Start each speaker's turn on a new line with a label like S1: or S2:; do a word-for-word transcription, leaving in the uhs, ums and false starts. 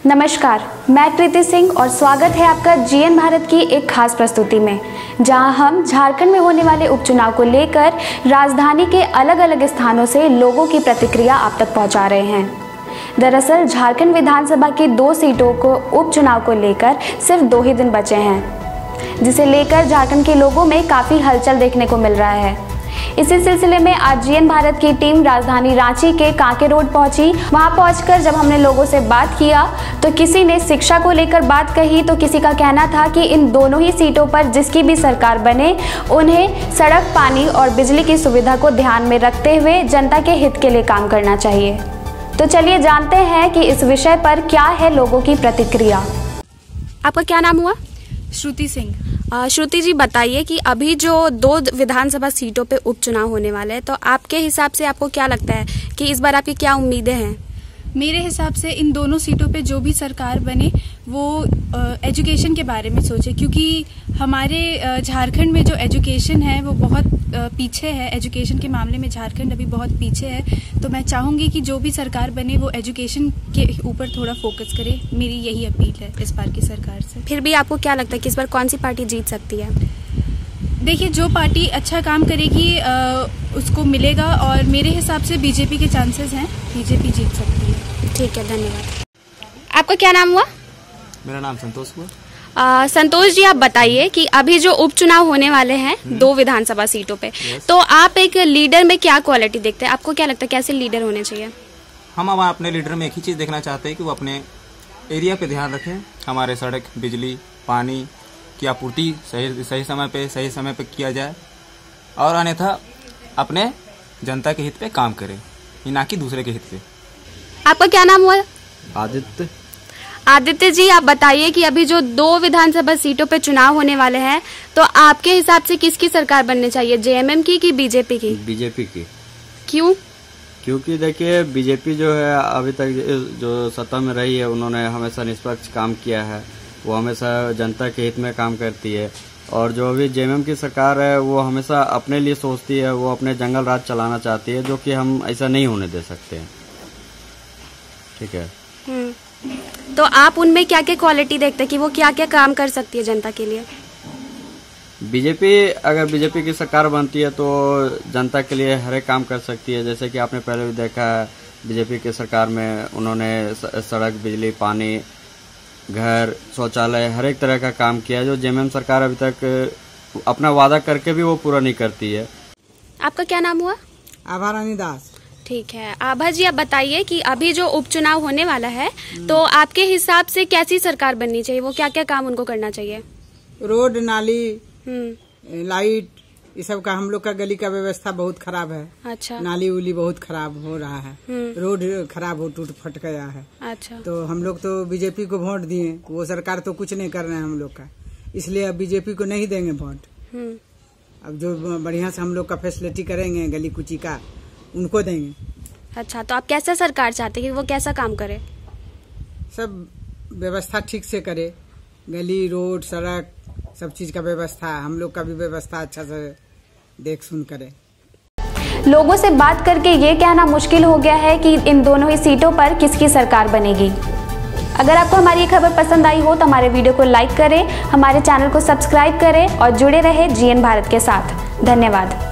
S1: नमस्कार, मैं कृति सिंह और स्वागत है आपका जीएन भारत की एक खास प्रस्तुति में, जहां हम झारखंड में होने वाले उपचुनाव को लेकर राजधानी के अलग अलग स्थानों से लोगों की प्रतिक्रिया आप तक पहुंचा रहे हैं। दरअसल झारखंड विधानसभा की दो सीटों को उपचुनाव को लेकर सिर्फ दो ही दिन बचे हैं, जिसे लेकर झारखंड के लोगों में काफ़ी हलचल देखने को मिल रहा है। इसी सिलसिले में आज जीएन भारत की टीम राजधानी रांची के कांके रोड पहुंची। वहां पहुंचकर जब हमने लोगों से बात किया तो किसी ने शिक्षा को लेकर बात कही, तो किसी का कहना था कि इन दोनों ही सीटों पर जिसकी भी सरकार बने उन्हें सड़क, पानी और बिजली की सुविधा को ध्यान में रखते हुए जनता के हित के लिए काम करना चाहिए। तो चलिए जानते हैं कि इस विषय पर क्या है लोगों की प्रतिक्रिया। आपका क्या नाम हुआ?
S2: श्रुति सिंह।
S1: श्रुति जी, बताइए कि अभी जो दो विधानसभा सीटों पे उपचुनाव होने वाले हैं, तो आपके हिसाब से आपको क्या लगता है कि इस बार आपकी क्या उम्मीदें हैं?
S2: मेरे हिसाब से इन दोनों सीटों पे जो भी सरकार बने वो एजुकेशन के बारे में सोचे, क्योंकि हमारे झारखंड में जो एजुकेशन है वो बहुत पीछे है। एजुकेशन के मामले में झारखंड अभी बहुत पीछे है। तो मैं चाहूंगी कि जो भी सरकार बने वो एजुकेशन के ऊपर थोड़ा फोकस करे। मेरी यही अपील है इस बार की सरकार से।
S1: फिर भी आपको क्या लगता है कि इस बार कौन सी पार्टी जीत सकती है?
S2: देखिए, जो पार्टी अच्छा काम करेगी आ, उसको मिलेगा, और मेरे हिसाब से बीजेपी के चांसेस हैं, बीजेपी जीत सकती है।
S1: ठीक है, धन्यवाद। आपका क्या नाम हुआ?
S3: मेरा नाम संतोष हुआ।
S1: आ, संतोष जी, आप बताइए कि अभी जो उपचुनाव होने वाले हैं दो विधानसभा सीटों पे, तो आप एक लीडर में क्या क्वालिटी देखते हैं? आपको क्या लगता है कैसे लीडर होने चाहिए?
S3: हम अब अपने लीडर में एक ही चीज़ देखना चाहते हैं कि वो अपने एरिया पे ध्यान रखें। हमारे सड़क, बिजली, पानी की आपूर्ति सही सही समय पे सही समय पे किया जाए, और अन्यथा अपने जनता के हित पे काम करें, ना कि दूसरे के हित पे।
S1: आपका क्या नाम हुआ?
S4: आदित्य।
S1: आदित्य जी, आप बताइए कि अभी जो दो विधानसभा सीटों पे चुनाव होने वाले हैं, तो आपके हिसाब से किसकी सरकार बननी चाहिए, जेएमएम की कि बीजेपी की?
S4: बीजेपी की।
S1: क्यों?
S4: क्योंकि देखिए, बीजेपी जो है अभी तक जो सत्ता में रही है, उन्होंने हमेशा निष्पक्ष काम किया है, वो हमेशा जनता के हित में काम करती है। और जो अभी जेएमएम की सरकार है वो हमेशा अपने लिए सोचती है, वो अपने जंगल राज चलाना चाहती है, जो कि हम ऐसा नहीं होने दे सकते हैं। ठीक है।
S1: तो आप उनमें क्या क्या क्वालिटी देखते हैं कि वो क्या क्या काम कर सकती है जनता के लिए?
S4: बीजेपी, अगर बीजेपी की सरकार बनती है तो जनता के लिए हर एक काम कर सकती है। जैसे कि आपने पहले भी देखा है, बीजेपी की सरकार में उन्होंने सड़क, बिजली, पानी, घर, शौचालय, हर एक तरह का काम किया, जो जेएमएम सरकार अभी तक अपना वादा करके भी वो पूरा नहीं करती है।
S1: आपका क्या नाम हुआ?
S5: आभा रानी दास।
S1: ठीक है। आभा जी, आप बताइए कि अभी जो उपचुनाव होने वाला है, तो आपके हिसाब से कैसी सरकार बननी चाहिए, वो क्या क्या काम उनको करना चाहिए?
S5: रोड, नाली, लाइट, ये सब का हम लोग का गली का व्यवस्था बहुत खराब है।
S1: अच्छा।
S5: नाली उली बहुत खराब हो रहा है, रोड खराब हो टूट फट गया है।
S1: अच्छा।
S5: तो हम लोग तो बीजेपी को वोट दिए, वो सरकार तो कुछ नहीं कर रहे हैं हम लोग का, इसलिए अब बीजेपी को नहीं देंगे वोट। अब जो बढ़िया से हम लोग का फैसिलिटी करेंगे गली कुची का, उनको देंगे।
S1: अच्छा, तो आप कैसा सरकार चाहते हैं कि वो कैसा काम करे?
S5: सब व्यवस्था ठीक से करे, गली, रोड, सड़क, सब चीज का व्यवस्था, हम लोग का भी व्यवस्था अच्छा से देख सुन करे।
S1: लोगों से बात करके ये कहना मुश्किल हो गया है कि इन दोनों ही सीटों पर किसकी सरकार बनेगी। अगर आपको हमारी ये खबर पसंद आई हो तो हमारे वीडियो को लाइक करें, हमारे चैनल को सब्सक्राइब करें और जुड़े रहे जीएन भारत के साथ। धन्यवाद।